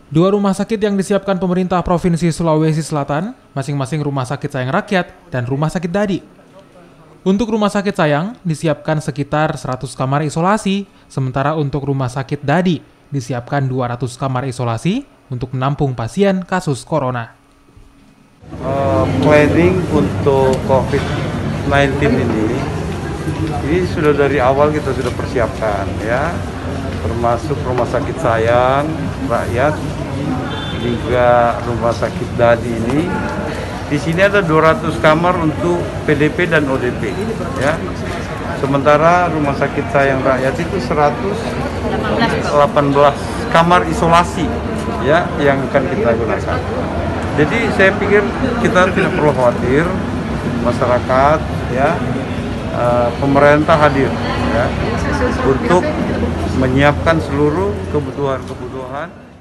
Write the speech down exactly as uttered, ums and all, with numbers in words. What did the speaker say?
Dua rumah sakit yang disiapkan pemerintah Provinsi Sulawesi Selatan, masing-masing Rumah Sakit Sayang Rakyat dan Rumah Sakit Dadi. Untuk Rumah Sakit Sayang disiapkan sekitar seratus kamar isolasi, sementara untuk Rumah Sakit Dadi disiapkan dua ratus kamar isolasi untuk menampung pasien kasus corona. Uh, planning untuk covid sembilan belas ini, ini sudah dari awal kita sudah persiapkan ya, termasuk Rumah Sakit Sayang Rakyat, juga Rumah Sakit Dadi ini. Di sini ada dua ratus kamar untuk P D P dan O D P ya. Sementara Rumah Sakit Sayang Rakyat itu seratus delapan belas kamar isolasi ya yang akan kita gunakan. Jadi saya pikir kita tidak perlu khawatir, masyarakat ya, uh, pemerintah hadir ya untuk menyiapkan seluruh kebutuhan-kebutuhan